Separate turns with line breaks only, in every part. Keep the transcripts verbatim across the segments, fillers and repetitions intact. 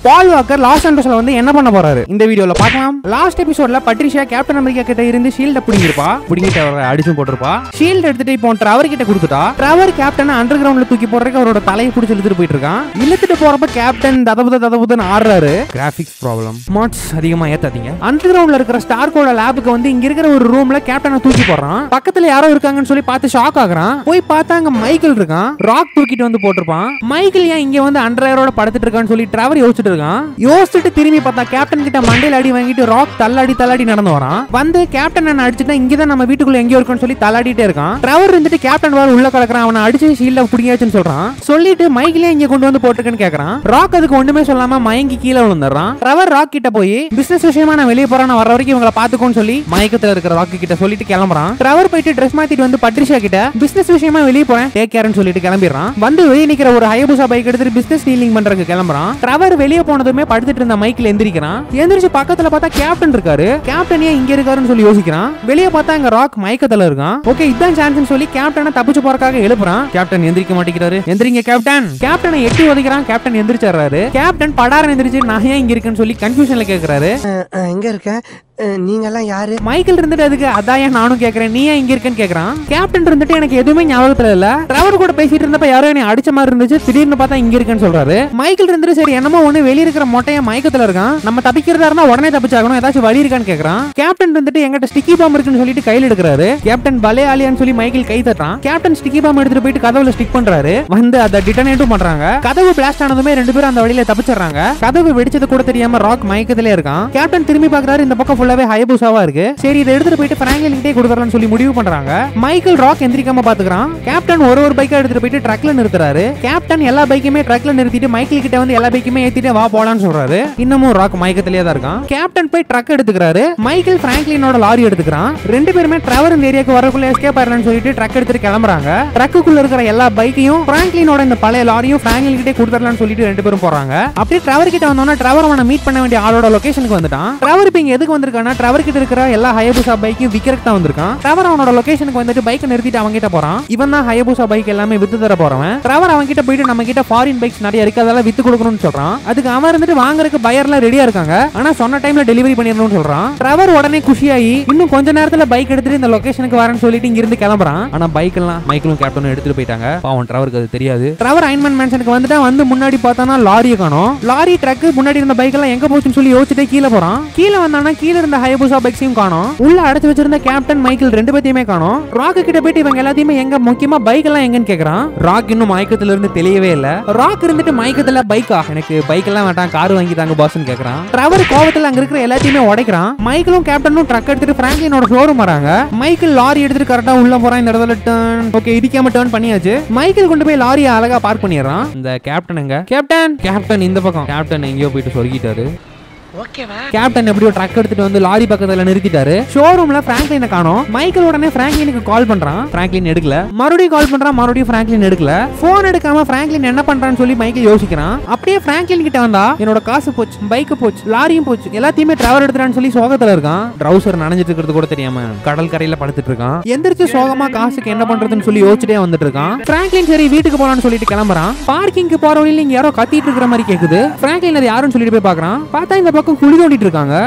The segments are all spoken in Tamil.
பால் வாக்கர் லாஸ் ஆண்டோஸ்ல வந்து என்ன பண்ண போறாரு இந்த வீடியோல பார்க்கலாம். லாஸ்ட் எபிசோட்ல பட்ரிஷியா கேப்டன் அமெரிக்கா கிட்ட இருந்து ஷீல்ட புடிங்கிருப்பா, புடிங்கிட்டு அவரை அடிச்சு போட்டுருப்பா. ஷீல்ட் எடுத்துட்டு இப்போ ட்ரவர் கிட்ட கொடுத்துட்டா. ட்ரவர் கேப்டன் அண்டர் கிரவுண்ட்ல தூக்கி போறதுக்கு அவரோட தலையை பிடிச்சி இழுத்துட்டு போயிட்டு இருக்கான். இழுத்துட்டு போறப்ப கேப்டன் ததபுத ததபுதன்னு ஆடுறாரு. கிராபிக்ஸ் ப்ராப்ளம், மாட்ஸ் அதிகமா ஏத்தாதீங்க. அண்டர் கிரவுண்ட்ல இருக்கிற ஸ்டார்கோட லேபுக்கு வந்து இங்க இருக்கிற ஒரு ரூம்ல கேப்டனை தூக்கி போடுறான். பக்கத்துல யாரோ இருக்காங்கன்னு சொல்லி பார்த்து ஷாக் ஆகுறான். போய் பார்த்தா அங்க மைக்கேல் இருக்கான். ராக் தூக்கிட்டு வந்து போட்டிருப்பான். மைக்கேல் ஏன் இங்க வந்து அண்டர்வேரோட படுத்துட்டு இருக்கான்னு சொல்லி ட்ரவர் யோசிச்சுட்டு இருக்கான். யோசிச்சுட்டு திரும்பி பார்த்தா கேப்டன் கிட்ட மண்டையில அடி வாங்கிட்டு ராக் தள்ளாடி தள்ளாடி நடந்து வரான். வந்து கேப்டன் என்ன அடிச்சுட்டா இங்கதான் நம்ம வீட்டுக்குள்ள எங்கேயோ இருக்குன்னு சொல்லி தள்ளாடிட்டே இருக்கான். ட்ரவர் இருந்துட்டு கேப்டன் வேற உள்ள கலக்குறான். அவனை அடிச்சு ஷீல்ட புடிங்கியாச்சுன்னு சொல்றான். சொல்லிட்டு மைக்கேலே இங்க கொண்டு வந்து போட்டுருக்கேன்னு கேக்குறான். ராக் அதுக்கு ஒண்ணுமே சொல்லாம மயங்கி கீழே விழுந்துறான். ட்ரவர் ராக் கிட்ட போய் பிசினஸ் விஷயமா நான் வெளியே போறேன், வர வரைக்கும் இவங்களை பாத்துக்கோன்னு சொல்லி மயக்கத்துல இருக்கிற ராக் கிட்ட சொல்லிட்டு கிளம்புறான். ட்ரவர் போயிட்டு ட்ரெஸ் மாத்திட்டு வந்து பட்ரிஷியா கிட்ட பிசினஸ் விஷயமா வெளியே போறேன் டேக் கேர்னு சொல்லிட்டு கிளம்பிடுறான். வந்து வெளியே நிக்கிற ஒரு ஹயபுசா பைக் எடுத்துட்டு பிசினஸ் டீலிங் பண்றதுக்கு கிளம்புறான். ட்ரவர் வெளியே போனதுமே படுத்துட்டு இருந்த மைக்கில் எந்திரிக்கிறான். எந்திரிச்சு பக்கத்துல பார்த்தா கேப்டன் இருக்காரு. கேப்டன் ஏன் இங்க இருக்காருன்னு சொல்லி யோசிக்கிறான். வெளியே பார்த்தா அங்க ராக் மயக்கத்துல இருக்கான். ஓகே இதான் சான்ஸ்னு சொல்லி கேப்டனை தப்பிச்சு போறதுக்காக எழுப்புறான். கேப்டன் எந்திரிக்க மாட்டேங்கிறாரு. எந்திரிங்க கேப்டன். கேப்டனை எட்டி உதைக்கிறான். கேப்டன் எந்திரிச்சாரு. கேப்டன் படார எந்திரிச்சு நான் ஏன் இங்க இருக்கேன்னு சொல்லி கன்ஃபியூஷன்ல கேக்குறாரு.
எங்க இருக்க நீங்க எல்லாம் யாரு?
மைக்கேல் இருந்துட்டு அதுக்கு அதான் நானும் கேக்குறேன், நீ ஏன் இங்க இருக்கேன்னு கேக்குறான். கேப்டன் இருந்துட்டு எனக்கு எதுவுமே ஞாபகத்துல இல்ல, ட்ரவர் கூட பேசிட்டு இருந்தப்ப யாரோ என்னை அடிச்ச மாதிரி இருந்துச்சு, திடீர்னு பார்த்தா இங்க இருக்கேன்னு சொல்றாரு. மைக்கேல் இருந்துட்டு சரி என்னமோ ஒண்ணு வெளிய இருக்கிற மொட்டைய மயக்கத்துல இருக்கான், நம்ம தப்பிக்கிறதா இருந்தா உடனே தப்பிச்சாகணும், ஏதாச்சும் வழி இருக்கான்னு கேக்குறான். கேப்டன் இருந்துட்டு எங்கிட்ட ஸ்டிக்கி பாம் இருக்குன்னு சொல்லிட்டு கையில எடுக்கிறாரு. கேப்டன் பலே ஆலியான்னு சொல்லி மைக்கேல் கை தட்டான். கேப்டன் ஸ்டிக்கி பாம் எடுத்துட்டு போயிட்டு கதவுல ஸ்டிக் பண்றாரு. வந்து அதை டிட்டனேட்டும் பண்றாங்க. கதவு பிளாஸ்ட் ஆனதுமே ரெண்டு பேரும் அந்த வழியில தப்பிச்சிடறாங்க. கதவு வெடிச்சது கூட தெரியாம ராக் மயக்கத்திலே இருக்கான். கேப்டன் திரும்பி பாக்குறாரு. இந்த பக்கம் ஃபுல்லாவே ஹயபுசாவா இருக்கு. சரி இதை எடுத்துட்டு போயிட்டு பிராங்கிலின் கிட்டே கொடுத்துறலாம்னு சொல்லி முடிவு பண்றாங்க. மைக்கேல் ராக் எந்திரிக்காம பாத்துக்கிறான். கேப்டன் ஒரு ஒரு பைக்கா எடுத்துட்டு போயிட்டு ட்ரக்ல நிறுத்துறாரு. கேப்டன் எல்லா பைக்குமே ட்ரக்ல நிறுத்திட்டு மைக்கேல் கிட்ட வந்து எல்லா பைக்குமே ஏத்திட்டு வா போலான்னு சொல்றாரு. இன்னமும் ராக் மயக்கத்திலே தான் இருக்கான். கேப்டன் போய் ட்ரக் எடுத்துக்கிறாரு. மைக்கேல் பிராங்க்லினோட லாரி எடுத்துக்கிறான். ரெண்டு பேருமே ட்ரவர் இந்த ஏரியாக்கு வரக்குள்ள எஸ்கேப் ஆயிரலாம்னு சொல்லிட்டு ட்ரக் எடுத்துட்டு கிளம்புறாங்க. ட்ரக்குக்குள்ள இருக்கிற எல்லா பைக்கையும் பிராங்க்லினோட இந்த பழைய லாரியும் பிராங்க்லின் கிட்டே கொடுத்துறலாம்னு சொல்லிட்டு ரெண்டு பேரும் போறாங்க. அப்படியே ட்ரவர் கிட்ட வந்தோம்னா ட்ரவர் அவனை மீட் பண்ண வேண்டிய ஆளோட லொகேஷனுக்கு வந்துட்டான். ட்ரவர் இப்ப இங்க எதுக்கு வந்திருக்கானா ட்ரவர் கிட்ட இருக்கிற எல்லா ஹயபுசா பைக்கையும் விக்கிறதுக்கு தான் வந்திருக்கான். ட்ரவர் அவனோட லொகேஷனுக்கு வந்துட்டு பைக்கை நிறுத்திட்டு அவங்க கிட்ட போறான். இவன் தான் ஹயபுசா பைக் எல்லாமே வித்து தர போறவன். ட்ரவர் அவங்க கிட்ட போயிட்டு நம்ம கிட்ட ஃபாரின் பைக்ஸ் நிறைய இருக்கு, அதெல்லாம் வித்து கொடுக்கணும்னு சொல்றான். அதுக்கு அவன் இருந்துட்டு வாங்குறதுக்கு பையர்லாம் ரெடியா இருக்காங்க, ஆனா சொன்ன டைம்ல டெலிவரி பண்ணிடணும்னு சொல்றான். ட்ரவர் உடனே குஷியாகி இன்னும் கொஞ்ச நேரத்துல பைக் எடுத்துட்டு இந்த லொகேஷனுக்கு வரேன்னு சொல்லிட்டு இங்க இருந்து கிளம்புறான். ஆனா பைக் எல்லாம் மைக்கேலும் கேப்டனும் எடுத்துட்டு போயிட்டாங்க. பாவம் ட்ரவருக்கு அது தெரியாது. ட்ரவர் அயன்மேன் மேன்ஷனுக்கு வந்துட்டு வந்து முன்னாடி பார்த்தானா லாரியை காணோம். லாரி ட்ரக் முன்னாடி இருந்த பைக் எல்லாம் எங்க போச்சுன்னு சொல்லி யோசிச்சுட்டு கீழே போறான். கீழே வந்தானா கீழே இருந்த ஹயபுசா பைக்ஸையும் காணோம். உள்ள அடைச்சு வச்சிருந்த கேப்டன் மைக்கேல் ரெண்டு பேத்தையுமே காணோம். ராக் கிட்ட போயிட்டு இவங்க எல்லாத்தையுமே எங்க முக்கியமா பைக் எல்லாம் எங்கன்னு கேக்குறான். ராக் இன்னும் மயக்கத்துல இருந்து தெரியவே இல்ல. ராக் இருந்துட்டு மயக்கத்துல பைக்கா, எனக்கு பைக் எல்லாம் வேண்டாம் கார் வாங்கி தாங்க பாஸ்ன்னு கேக்குறான். ட்ரவர் கோவத்துல அங்க இருக்கிற எல்லாத்தையுமே உடைக்கிறான். மைக்கேலும் கேப்டனும் ட்ரக் எடுத்துட்டு பிராங்க்லினோட ஷோரூம் வராங்க. மைக்கேல் லாரி எடுத்துட்டு கரெக்டா உள்ள போறான். இந்த இடத்துல டர்ன் ஓகே இடிக்காம டர்ன் பண்ணியாச்சு. மைக்கேல் கொண்டு போய் லாரியை அழகா பார்க் பண்ணிடுறான். இந்த கேப்டன் எங்க? கேப்டன் கேப்டன் இந்த பக்கம். கேப்டன் எங்கேயோ போயிட்டு சொருகிட்டாரு. கேப்டன் எப்படியோ ட்ரக் எடுத்துட்டு வந்து லாரி பக்கத்துல நிறுத்திட்டாரு. ஷோரூம்ல பிராங்க்லினை காணோம். மைக்கேல் உடனே பிராங்க்லினுக்கு கால் பண்றான். பிராங்க்லின் எடுக்கல. மறுபடியும் கால் பண்றான். மறுபடியும் பிராங்க்லின் எடுக்கல. போன் எடுக்காம பிராங்க்லின் என்ன பண்றான்னு சொல்லி மைக்கேல் யோசிக்கிறான். அப்படியே பிராங்க்லின் கிட்ட வந்தா என்னோட காசு போச்சு, பைக் போச்சு, லாரியும் போச்சு, எல்லாத்தையுமே ட்ரவர் எடுத்துறான்னு சொல்லி சோகத்துல இருக்கான். ட்ரவுசர் நனைஞ்சிட்டு இருக்கிறது கூட தெரியாம கடல் கரையில படுத்துட்டு இருக்கான். எந்திரிச்சு சோகமா காசுக்கு என்ன பண்றதுன்னு சொல்லி யோசிச்சுட்டே வந்துட்டு இருக்கான். பிராங்க்லின் சரி வீட்டுக்கு போலான்னு சொல்லிட்டு கிளம்புறான். பார்க்கிங்க்கு போற வழியில இங்க யாரோ கத்திட்டு இருக்கிற மாதிரி கேக்குது. பிராங்க்லின் அது யாருன்னு சொல்லிட்டு போய் பாக்குறான். பார்த்தா இந்த குழி தோண்டிட்டு இருக்காங்க.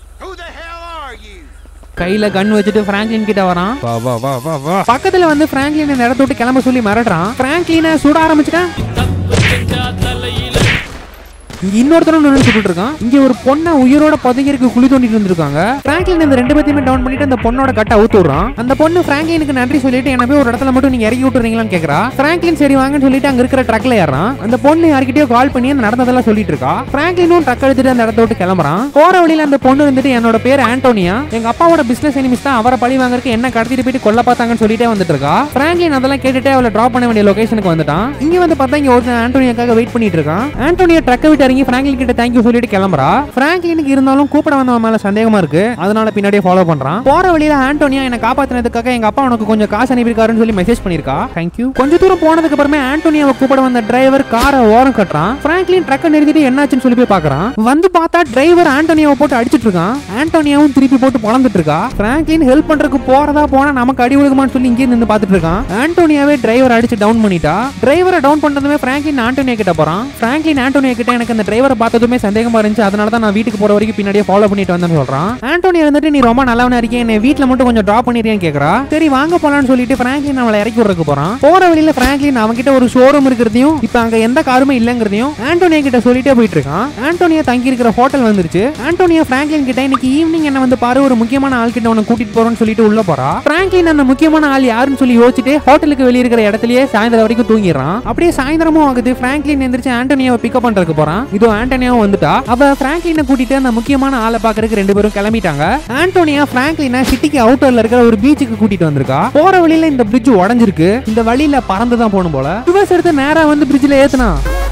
கையில கன் வச்சுட்டு பிராங்க்லின் கிட்ட வரான். பக்கத்துல வந்து பிராங்க்லின் இந்த இடத்த விட்டு கிளம்ப சொல்லி மிரட்டுறான். பிராங்க்லினை சுட ஆரம்பிச்சுட்டான். இன்னொருத்தரும் சுட்டு இருக்கான். இங்க ஒரு பொண்ணை உயிரோட பதுங்கிருக்கு குழி தோண்டிட்டு இருந்திருக்காங்க. பிராங்க்லின் இந்த ரெண்டு பேத்தையுமே டவுன் பண்ணிட்டு அந்த பொண்ணோட கட்ட அவுத்து விடுறான். அந்த பொண்ணு பிராங்க்லினுக்கு நன்றி சொல்லிட்டு என்ன போய் ஒரு இடத்துல மட்டும் நீங்க இறக்கி விட்டுறீங்களான்னு கேக்குறா. பிராங்க்லின் சரி வாங்கன்னு சொல்லிட்டு அங்க இருக்கிற ட்ரக்ல ஏறான். அந்த பொண்ணு யார்கிட்டயோ கால் பண்ணி அந்த நடந்ததெல்லாம் சொல்லிட்டு இருக்கா. பிராங்க்லினும் ட்ரக் எடுத்துட்டு அந்த இடத்த விட்டு கிளம்புறான். போற வழியில அந்த பொண்ணு வந்துட்டு என்னோட பேர் ஆண்டோனியா, எங்க அப்பாவோட பிசினஸ் எனிமிஸ் தான், அவரை பழி வாங்கறதுக்கு என்ன கடத்திட்டு போயிட்டு கொல்ல பார்த்தாங்கன்னு சொல்லிட்டே வந்துட்டு இருக்கா. பிராங்க்லின் அதெல்லாம் கேட்டுட்டு அவளை டிராப் பண்ண வேண்டிய லொகேஷனுக்கு வந்துட்டான். இங்க வந்து பார்த்தா இங்க ஒரு ஆண்டோனியாக்காக வெயிட் பண்ணிட்டு இருக்கான். ஆண்டோனியா ட்ரக் விட்டு இறங்கி பிராங்க்லின் கிட்ட தேங்க்யூ சொல்லிட்டு கிளம்புறா. பிராங்க்லினுக்கு இருந்தாலும் கூப்பிட வந்தவன் மேல சந்தேகமா இருக்கு, அதனால பின்னாடியே ஃபாலோ பண்றான். போற வழியில ஆண்டோனியா என்ன காப்பாத்தினதுக்காக எங்க அப்பா உனக்கு கொஞ்சம் காசு அனுப்பியிருக்காருன்னு சொல்லி மெசேஜ் பண்ணிருக்கா. தேங்க்யூ. கொஞ்ச தூரம் போனதுக்கு அப்புறமே ஆண்டோனியாவை கூப்பிட வந்த டிரைவர் காரை ஓரம் கட்டுறான். பிராங்க்லின் ட்ரக்கை நிறுத்திட்டு என்னாச்சுன்னு சொல்லி போய் பாக்குறான். வந்து பார்த்தா டிரைவர் ஆண்டோனியாவை போட்டு அடிச்சிட்டு இருக்கான். ஆண்டோனியாவும் திருப்பி போட்டு பொளந்துட்டு இருக்கா. பிராங்க்லின் ஹெல்ப் பண்றதுக்கு போறதா போனா நமக்கு அடி விழுகுமான்னு சொல்லி இங்கே நின்று பாத்துட்டு இருக்கான். ஆண்டோனியாவே டிரைவர் அடிச்சு டவுன் பண்ணிட்டா. டிரைவரை டவுன் பண்ணதுமே பிராங்க்லின் ஆண்டோனியா கிட்ட போறான். பிராங்க்லின் ஆண்டோனியா கிட்ட எனக்கு இந்த அந்த டிரைவரை பார்த்ததுமே சந்தேகமா இருந்துச்சு, அதனால தான் நான் வீட்டுக்கு போற வரைக்கும் பின்னாடியே ஃபாலோ பண்ணிட்டு வந்தேன்னு சொல்றான். ஆண்டோனியா வந்துட்டு நீ ரொம்ப நல்லவனா இருக்கே, என்னை வீட்டுல மட்டும் கொஞ்சம் டிராப் பண்ணிடுறேன்னு கேக்குறா. சரி வாங்க போலான்னு சொல்லிட்டு பிராங்க்லின் அவளை இறக்கி விடுறதுக்கு போறான். போற வழியில பிராங்க்லின் அவன்கிட்ட ஒரு ஷோரூம் இருக்கிறதையும் இப்ப அங்க எந்த காருமே இல்லங்கிறதையும் ஆண்டோனியா கிட்ட சொல்லிட்டே போயிட்டு இருக்கான். ஆண்டோனியா தங்கி இருக்கிற ஹோட்டல் வந்துருச்சு. ஆண்டோனியா பிராங்க்லின் கிட்ட இன்னைக்கு ஈவினிங் என்ன வந்து பாரு, ஒரு முக்கியமான ஆள் கிட்ட உன்னை கூட்டிட்டு போறோம்னு சொல்லிட்டு உள்ள போறா. பிராங்க்லின் அந்த முக்கியமான ஆள் யாருன்னு சொல்லி யோசிச்சுட்டு ஹோட்டலுக்கு வெளிய இருக்கிற இடத்துலயே சாயந்தரம் வரைக்கும் தூங்கிடுறான். அப்படியே சாயந்தரமும் ஆகுது. பிராங்க்லின் எந்திரிச்சு ஆண்டோனியாவை பிக்கப் பண்றதுக்கு போறான். இதோ ஆண்டோனியாவும் வந்துட்டா. அவ பிராங்க்லினை கூட்டிட்டு அந்த முக்கியமான ஆளை பாக்குறதுக்கு ரெண்டு பேரும் கிளம்பிட்டாங்க. ஆண்டோனியா பிராங்க்லினை சிட்டிக்கு அவுட்டர்ல இருக்கிற ஒரு பீச்சுக்கு கூட்டிட்டு வந்திருக்கா. போற வழியில இந்த பிரிட்ஜ் உடைஞ்சிருக்கு. இந்த வழியில பறந்து தான் போகணும் போல. ரிவர்ஸ் எடுத்து நேரா வந்து பிரிட்ஜ்ல ஏத்துனா.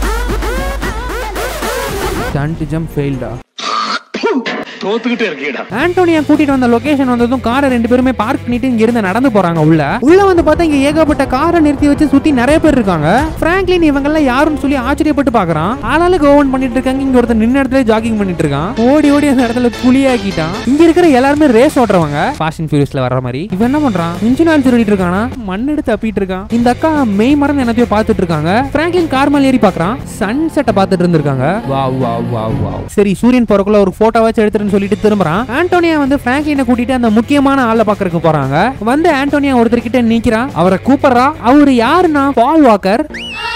ஸ்டண்ட் ஜம்ப் ஃபெயில்டா. ஆண்டோனியா கூட்டிட்டு வந்த லொகேஷன் வந்ததும் காரை ரெண்டு பேருமே பார்க் பண்ணிட்டு இங்க இருந்து நடந்து போறாங்க. உள்ள உள்ள வந்து பார்த்தா இங்க ஏகப்பட்ட காரை நிறுத்தி வச்சு சுத்தி நிறைய பேர் இருக்காங்க. பிராங்க்லின் இவங்க எல்லாம் யாருன்னு சொல்லி ஆச்சரியப்பட்டு பாக்குறான். ஆளாளுக்கு ஓவன் பண்ணிட்டு இருக்காங்க. இங்க ஒருத்தர் நின்ன இடத்துல ஜாகிங் பண்ணிட்டு இருக்கான். ஓடி ஓடி அந்த இடத்துல குளியாக்கிட்டான். இங்க இருக்கிற எல்லாருமே ரேஸ் ஓட்டுறவங்க. ஃபாஸ்ட் அண்ட் ஃபியூரியஸ்ல வர்ற மாதிரி. இவன் என்ன பண்றான்? இன்ஜின் ஆயில் திருடிட்டு இருக்கானா? மண் எடுத்து தப்பிட்டு இருக்கான். இந்த அக்கா மெய் மறந்து என்னத்தையும் பார்த்துட்டு இருக்காங்க. பிராங்க்லின் கார் மேல ஏறி பாக்குறான். சன் செட்டை பார்த்துட்டு இருந்திருக்காங்க. Wow wow wow wow. சரி சூரியன் போறக்குள்ள ஒரு போட்டோ வச்சு எடுத்துட்டு சொல்லிட்டு திரும்பறான். ஆண்டோனியா வந்து பிராங்க்லினை கூட்டிட்டு அந்த முக்கியமான ஆளை பாக்குறதுக்கு போறாங்க. வந்து ஆண்டோனியா ஒருத்தர் கிட்ட நிக்கிறான். அவரை கூப்பிடுறா. அவரு யாருன்னா பால் வாக்கர்.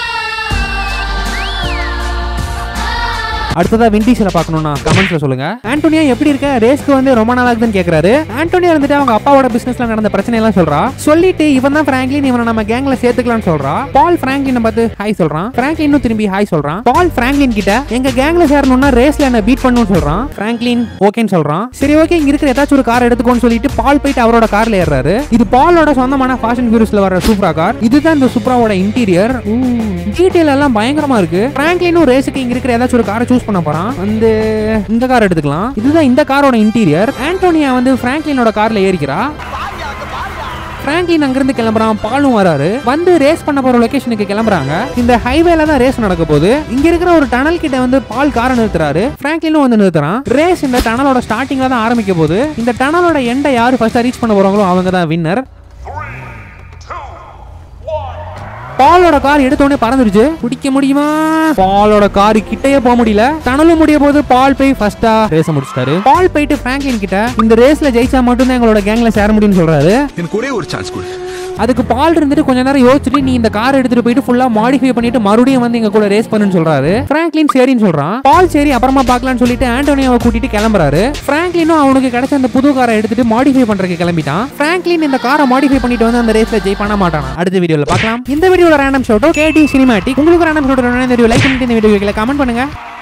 அடுத்ததா விண்டீஸ்ல பார்க்கணும்னா கமெண்ட்ஸ்ல சொல்லுங்க. ஆண்டோனியா எப்படி இருக்க? ரேஸ்க்கு வந்து ரொம்ப நாள் ஆகுதுன்னு கேக்குறாரு. ஆண்டோனியா வந்துட்டு அவங்க அப்பாவோட பிசினஸ்ல நடந்த பிரச்சனை எல்லாம் சொல்றா. சொல்லிட்டு இவன் தான் பிராங்க்லின், இவனை நம்ம கேங்ல சேர்த்துக்கலாம்னு சொல்றா. பால் பிராங்க்லினை பார்த்து ஹாய் சொல்றான். பிராங்க்லினும் திரும்பி ஹாய் சொல்றான். பால் பிராங்க்லின் கிட்ட எங்க கேங்ல சேரணும்னா ரேஸ்ல என்ன பீட் பண்ணணும்னு சொல்றான். பிராங்க்லின் ஓகேன்னு சொல்றான். சரி ஓகே, இங்க இருக்கிற ஏதாச்சும் ஒரு கார் எடுத்துக்கோன்னு சொல்லிட்டு பால் போயிட்டு அவரோட கார்ல ஏறாரு. இது பாலோட சொந்தமான ஃபாஸ்ட் அண்ட் ஃபியூரியஸ்ல வர சூப்ரா கார். இதுதான் இந்த சூப்ராவோட இன்டீரியர். டீடைல் எல்லாம் பயங்கரமா இருக்கு. பிராங்க்லினும் ரேஸ்க்கு இங்க இருக்கிற ஏதாச்சும் ஒரு காரை சூஸ் பண்ண போறான். வந்து இந்த கார் எடுத்துக்கலாம். இதுதான் இந்த காரோட இன்டீரியர். ஆண்டோனியா வந்து பிராங்க்லினோட கார்ல ஏறிக்கிறா. பிராங்க்லின் அங்கிருந்து கிளம்புறான். பாலும் வராரு. வந்து ரேஸ் பண்ண போற லொகேஷனுக்கு கிளம்புறாங்க. இந்த ஹைவேல தான் ரேஸ் நடக்க போகுது. இங்க இருக்கிற ஒரு டனல் கிட்ட வந்து பால் காரை நிறுத்துறாரு. பிராங்க்லினும் வந்து நிறுத்துறான். ரேஸ் இந்த டனலோட ஸ்டார்டிங்ல தான் ஆரம்பிக்க போகுது. இந்த டனலோட எண்டை யாரு ஃபர்ஸ்ட் ரீச் பண்ண போறாங்களோ அவங்க தான் வின்னர். பாலோட கார் எடுத்தோடனே பறந்துருச்சு. பிடிக்க முடியுமா? பாலோட கார் கிட்டே போக முடியல. டனலும் முடிய போது பால் போய் ஃபர்ஸ்டா ரேஸ் முடிச்சிட்டாரு. பால் போயிட்டு பிராங்க்லின் கிட்ட இந்த ரேஸ்ல ஜெயிச்சா மட்டும் தான் எங்களோட கேங்ல சேர முடியும்னு சொல்றாரு.
எனக்கு ஒரே ஒரு சான்ஸ் கொடு.
அதுக்கு பால் இருந்துட்டு கொஞ்ச நேரம் யோசிச்சுட்டு நீ இந்த கார் எடுத்துட்டு போயிட்டு ஃபுல்லா மாடிஃபை பண்ணிட்டு மறுபடியும் வந்து எங்க கூட ரேஸ் பண்ணுன்னு சொல்றாரு. பிராங்க்லின் சரின்னு சொல்றான். பால் சரி அப்புறமா பார்க்கலாம்னு சொல்லிட்டு ஆண்டோனியாவை கூட்டிட்டு கிளம்புறாரு. பிராங்க்லினும் அவனுக்கு கிடைச்ச அந்த புது காரை எடுத்துட்டு மாடிஃபை பண்றதுக்கு கிளம்பிட்டான். பிராங்க்லின் இந்த காரை மாடிஃபை பண்ணிட்டு வந்து அந்த ரேஸ்ல ஜெயிப்பானா மாட்டானா அடுத்த வீடியோல பார்க்கலாம். இந்த வீடியோல ரேண்டம் ஷோட்டோ கேடி சினிமாட்டிக். உங்களுக்கு ரேண்டம் ஷோட்டோ இந்த வீடியோ லைக் பண்ணிட்டு இந்த வீடியோல கமெண்ட் பண்ணுங்க.